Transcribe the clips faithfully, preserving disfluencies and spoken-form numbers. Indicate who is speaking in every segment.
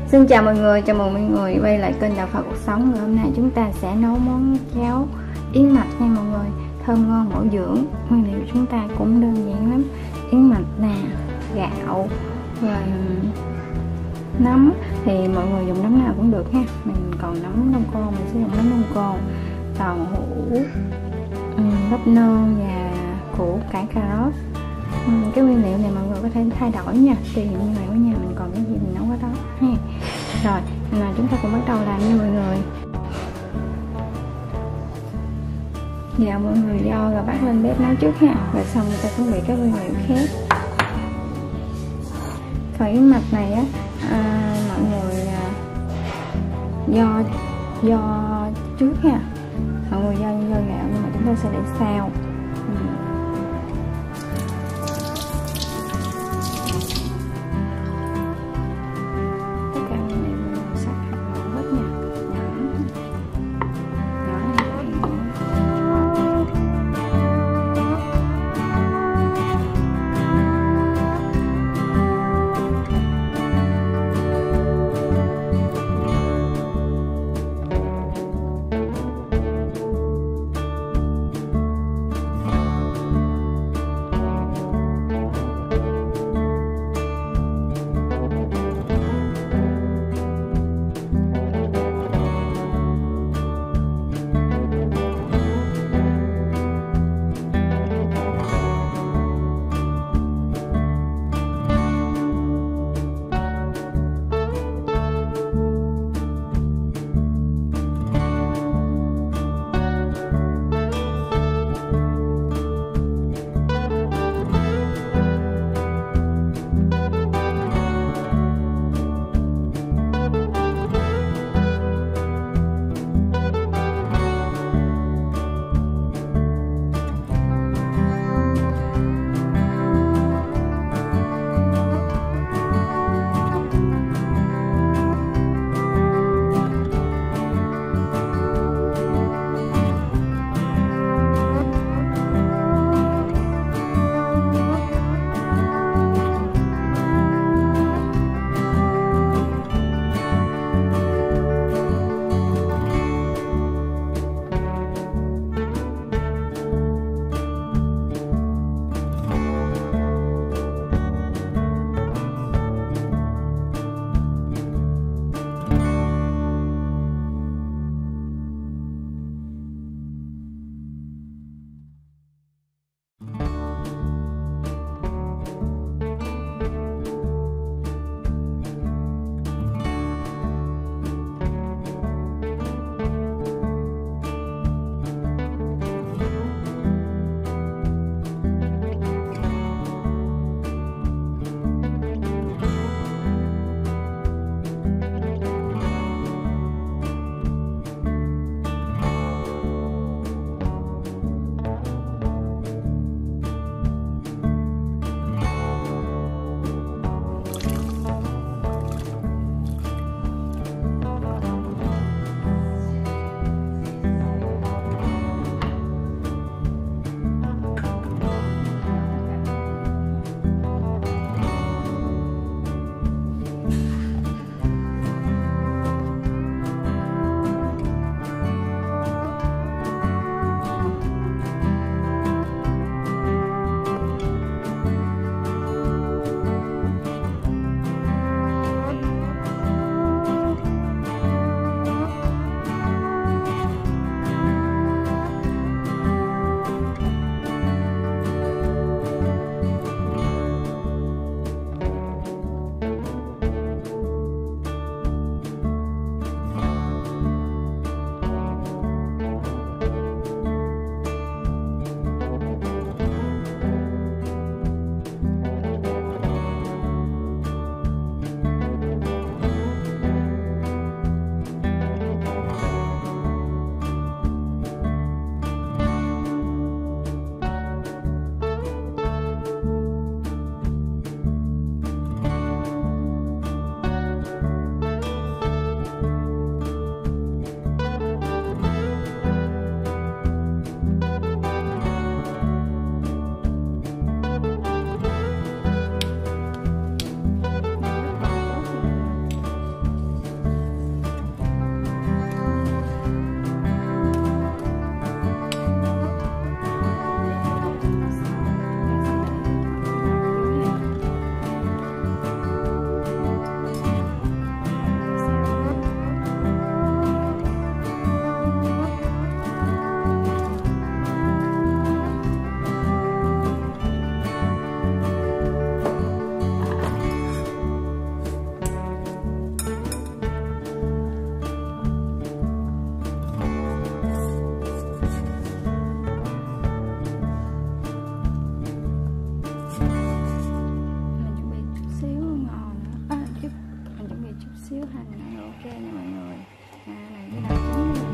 Speaker 1: Xin chào mọi người, chào mừng mọi người quay lại kênh Đạo Phật Cuộc Sống. Ngày hôm nay chúng ta sẽ nấu món cháo yến mạch nha mọi người, thơm ngon bổ dưỡng. Nguyên liệu chúng ta cũng đơn giản lắm: yến mạch nè, gạo và nấm. Thì mọi người dùng nấm nào cũng được ha. Mình còn nấm đông cô, mình sẽ dùng nấm đông cô, tàu hũ, bắp nơ và củ cải cà rốt. Ừ, cái nguyên liệu này mọi người có thể thay đổi nha, tùy như vậy ở nhà mình còn cái gì mình nấu cái đó ha. Rồi là chúng ta cùng bắt đầu làm nha mọi người. Dạ mọi người, do rồi bắt lên bếp nấu trước ha, rồi xong người ta chuẩn bị các nguyên liệu khác. Phần yến mạch này á, à, mọi người à, do do trước ha, mọi người do do gạo nhưng mà chúng ta sẽ để sau. Ừ. xíu hành nữa, ok nè mọi người. À, này cái đầu trứng này.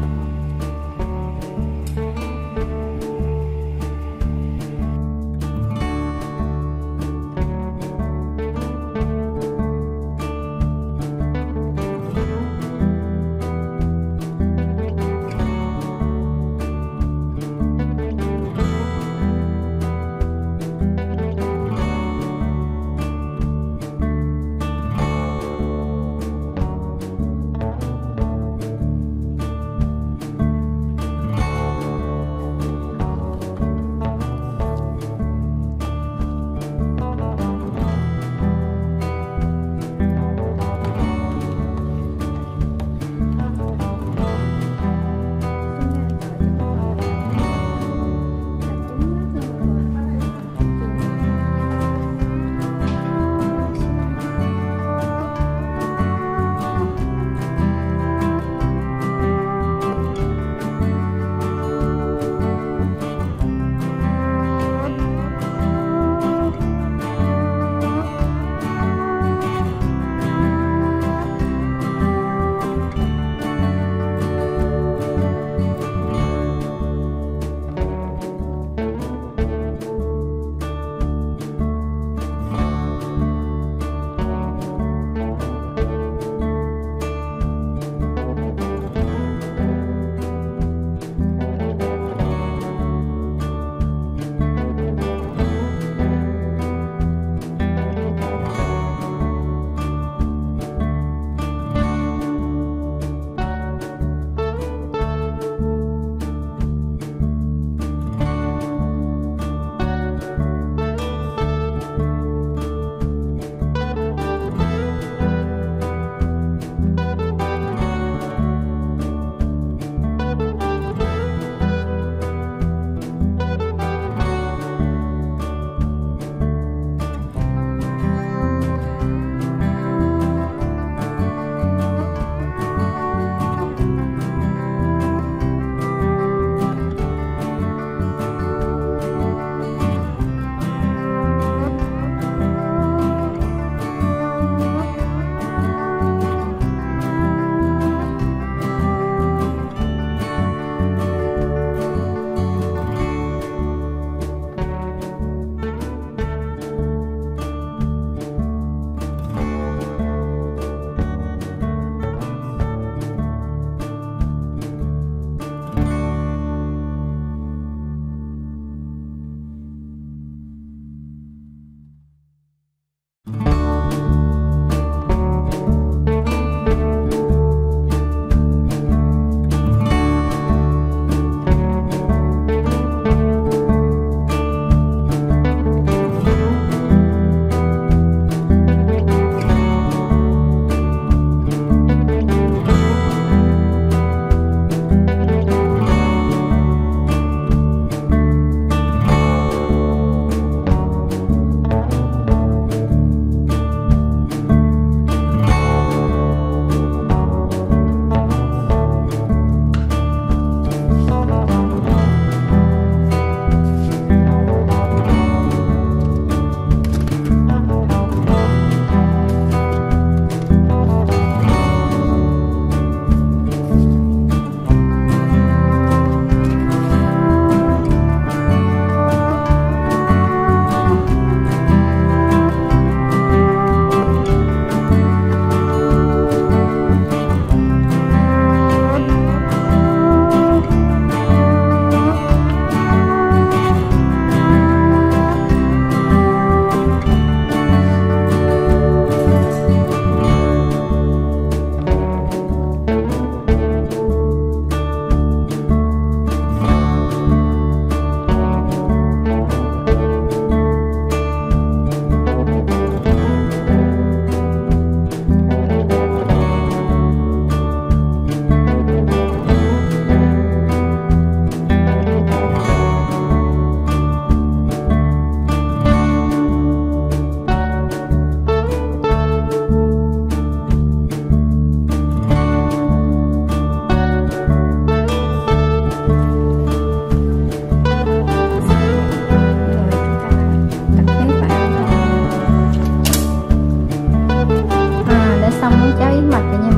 Speaker 1: xong món cháo yến mạch rồi nha